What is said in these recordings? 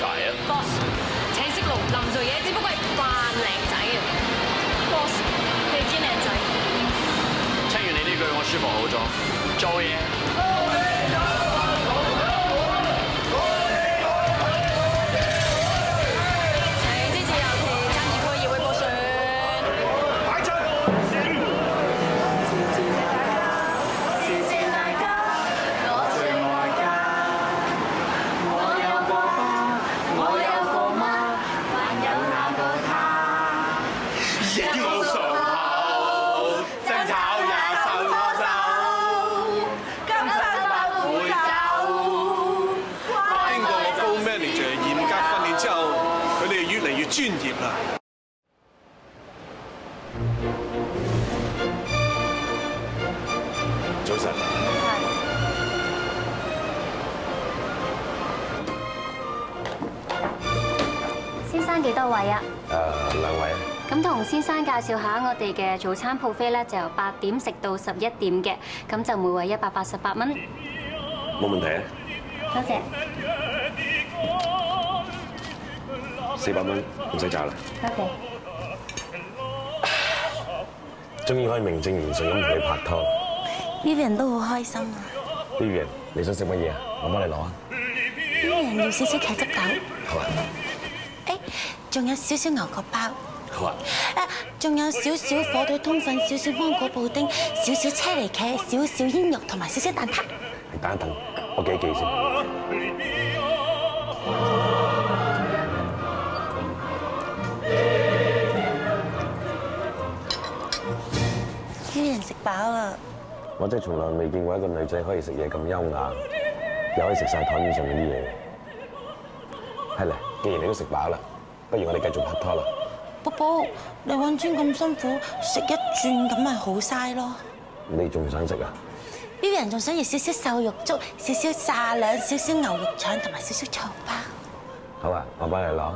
仔啊 ？Boss， 請息怒林做嘢，只不過係扮靚仔啊。Boss， 你堅靚仔。 聽完你呢句，我舒服好咗，做嘢。 專業啦！早晨。 先生幾多位啊 2位啊。 咁同先生介紹下我哋嘅早餐buffet咧，就由8點食到11點嘅，咁就每位188蚊。 冇問題啊。 多謝。 400蚊，唔使找啦。 多謝。 終於可以名正言順咁同你拍拖。 Vivian 都好開心啊。 Vivian，你想食乜嘢啊？我幫你攞啊。 Vivian 要少少茄汁豆。 好啊。 誒，仲有少少牛角包。 好啊。 仲有少少火腿通粉，少少芒果布丁，少少車厘茄，少少煙肉，同埋少少蛋撻。 等一等，我記一記先。 Vivian 食飽啦。 我真係從來未見過一個女仔可以食嘢咁優雅，又可以食晒台面上嗰啲嘢。係啦，既然你都食飽啦，不如我哋繼續拍拖啦。 寶寶，你揾錢咁辛苦，食一轉咁咪好嘥咯。 你仲想食啊 ？Vivian 仲想要少少瘦肉粥、少少炸兩、少少牛肉腸同埋少少醋包。 好啊，我幫你攞。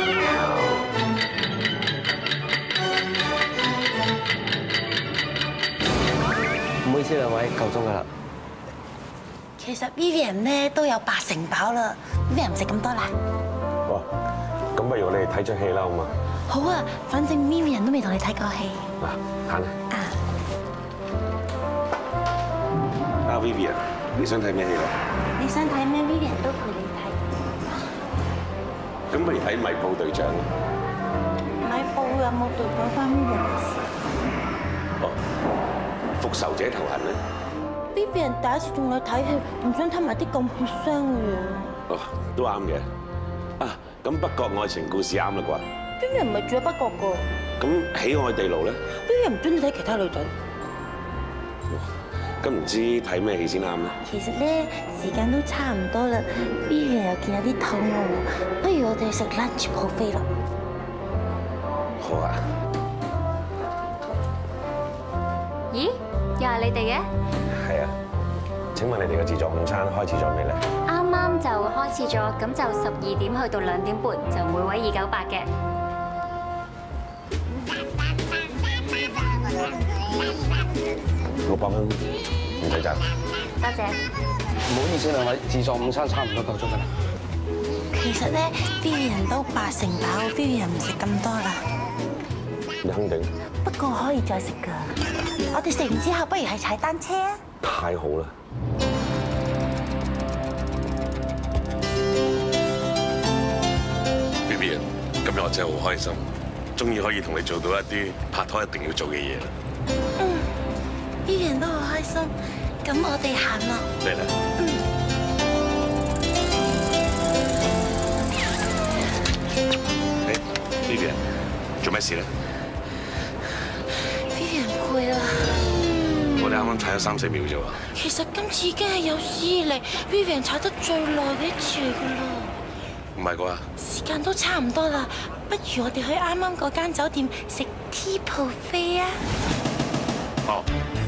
唔好意思，兩位夠鐘㗎啦。 其實 Vivian 咧都有80%飽啦 ，Vivian 唔食咁多啦。 哇，咁不如我哋睇出戲啦，好嘛？ 好啊，反正 Vivian 都未同你睇過戲。 嗱，行啦。啊 ，Vivian， 你想睇咩戲咧？ 你想睇咩 ？Vivian 都陪你睇。 咁不如睇《米布隊長》。 米布有冇對講翻 Vivian 嘅事？ 哦，復仇者頭痕咧。 Vivian 第一次同你睇戲，唔想睇埋啲咁血腥嘅嘢。 哦，都啱嘅。啊，咁北角愛情故事啱啦啩 ？Vivian 唔係住喺北角噶。 咁喜愛地牢咧 ？Vivian 唔中意睇其他女仔。 咁唔知睇咩戲先啱咧？ 其實咧，時間都差唔多啦 ，Vivian 又見有啲肚餓，不如我哋食 lunch buffet 啦。 好啊。 咦？又係你哋嘅？ 係啊。請問你哋嘅自助午餐開始咗未咧？ 啱啱就開始咗，咁就12點去到2點半，就每位298嘅。 600蚊，唔使賺。 多謝。 唔好意思，兩位，自助午餐差唔多夠鐘㗎啦。 其實咧 ，Vivian 都80%飽 ，Vivian 唔食咁多啦。 你肯定？ 不過可以再食㗎。我哋食完之後，不如去踩單車啊！ 太好啦！ Vivian， 今日我真係好開心，終於可以同你做到一啲拍拖一定要做嘅嘢啦。 Vivian 都好開心，咁我哋行咯。 嚟啦。Vivian， 做咩事咧 ？Vivian 攰啦。 我哋啱啱踩咗3、4秒啫喎。 其實今次已經係有史以嚟 Vivian 踩得最耐嘅一次嚟㗎啦。 唔係啩？ 時間都差唔多啦，不如我哋去啱啱嗰間酒店食 tea buffet 啊！ 哦。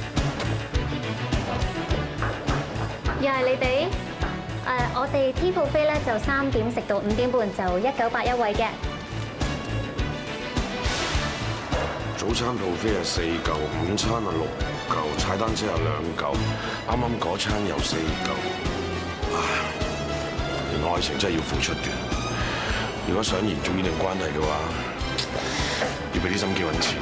又係你哋？我哋 tea buffet 咧就3點食到5點半，就198一位嘅。 早餐buffet係4嚿，午餐係6嚿，踩單車係2嚿，啱啱嗰餐有4嚿。唉，原來愛情真係要付出嘅。 如果想延續呢段關係嘅話，要俾啲心機揾錢。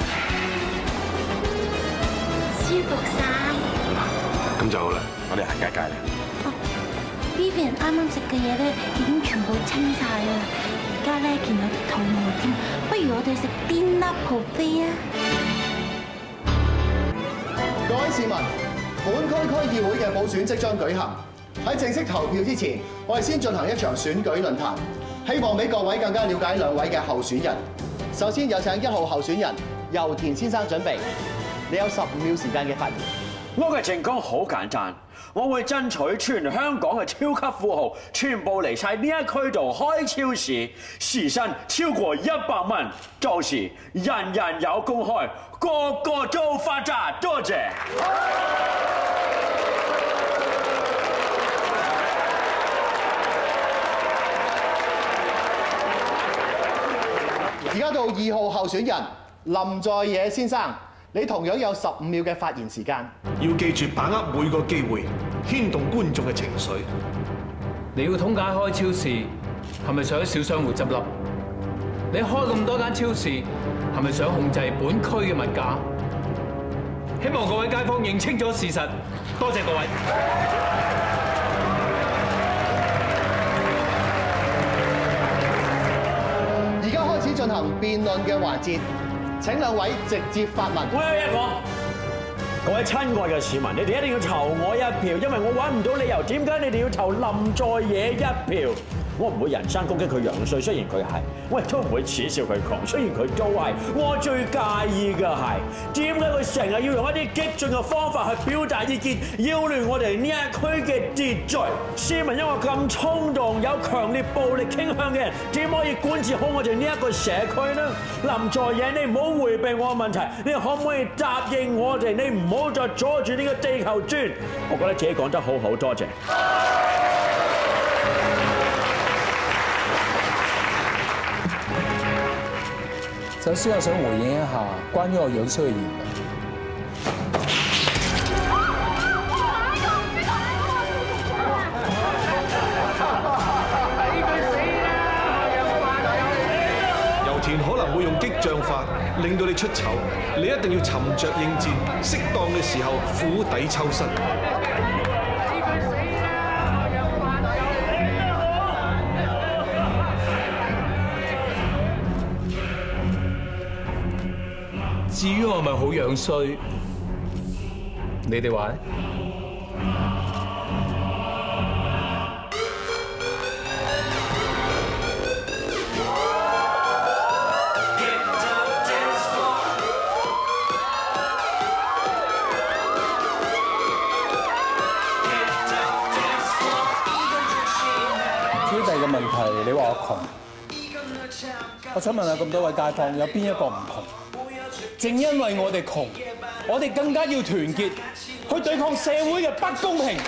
舒服晒。 咁就好啦，我哋行街街啦。 Vivian 啱啱食嘅嘢咧已經全部清晒啦，而家咧見有啲肚餓添，不如我哋食 dinner buffet 啊！ 各位市民，本區區議會嘅補選即將舉行。喺正式投票之前，我哋先進行一場選舉論壇，希望俾各位更加了解兩位嘅候選人。首先有請1號候選人油田先生準備，你有15秒時間嘅發言。 我嘅政綱好簡單，我會爭取全香港嘅超級富豪全部嚟晒呢一區度開超市，時薪超過100蚊，到時人人有工開，個個都發達。多謝。 而家到2號候選人林在野先生，你同樣有15秒嘅發言時間。 要記住把握每個機會，牽動觀眾嘅情緒。 你要通解開超市，係咪想小商戶執笠？你開咁多間超市，係咪想控制本區嘅物價？希望各位街坊認清楚事實。多謝各位。 而家開始進行辯論嘅環節，請兩位直接發問。 我有一個，各位親愛嘅市民，你哋一定要投我一票，因為我揾唔到理由點解你哋要投林在野一票。我唔會人身攻擊佢樣衰，雖然佢係，我亦都唔會恥笑佢窮，雖然佢都係。我最介意嘅係點解佢成日要用一啲激進嘅方法去表達意見，擾亂我哋呢一區嘅秩序。市民因為咁衝動，有強烈暴力傾向嘅人，點可以管治好我哋呢一個社區呢？林在野，你唔好迴避我嘅問題，你可唔可以答應我哋？你唔好再阻住呢個地球轉。我覺得自己講得好好，多謝。 首先我想回應一下關於我樣衰嘅言論。 油田可能會用激將法令到你出醜，你一定要沉着應戰，適當嘅時候釜底抽薪。 至於我係咪好樣衰，你哋話咧？至於第二個問題，你話我窮，我想問下咁多位街坊，有邊一個唔窮？正因為我哋窮，我哋更加要團結，去對抗社會嘅不公平。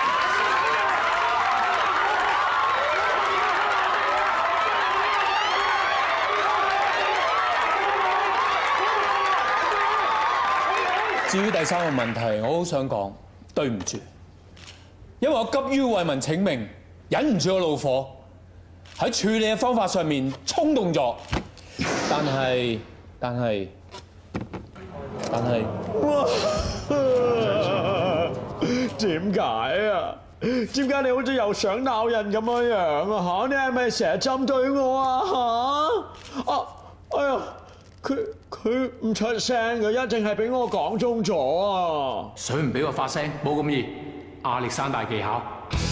至於第三個問題，我好想講對唔住，因為我急於為民請命，忍唔住個怒火，喺處理嘅方法上面衝動咗，但係。 哇！點解啊？點解你好似又想鬧人咁樣啊？嚇！你係咪成日針對我啊？嚇！哎呀，佢唔出聲嘅，一定係俾我講中咗啊！ 想唔俾我發聲，冇咁易。亞歷山大技巧。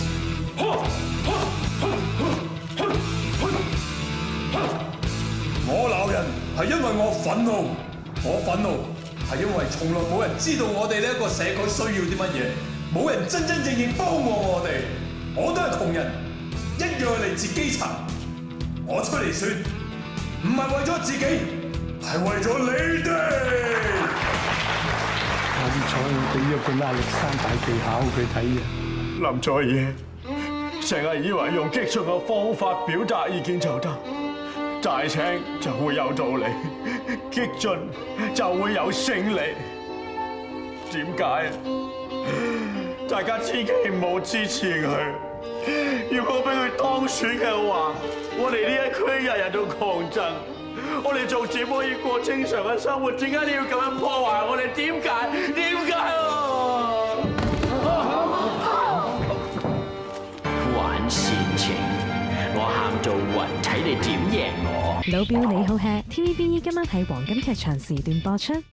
我鬧人係因為我憤怒，我憤怒係因為從來冇人知道我哋呢一個社區需要啲乜嘢，冇人真真正正幫過我哋。我都係窮人，一樣係嚟自基層。我出嚟選，唔係為咗自己，係為咗你哋。 林在野俾咗個亞歷山大技巧佢睇嘅。 林在野成日以為用激進嘅方法表達意見就得。大聲就會有道理，激進就會有勝利。點解啊？大家千祈唔好支持佢。如果俾佢當選嘅話，我哋呢一區嘅日日都抗爭。我哋逐漸可以過正常嘅生活，點解你要咁樣破壞我哋？點解？點解玩煽情，我喊做暈，睇你點贏我。 老表你好吃 ，TVB 今晚喺黃金劇場時段播出。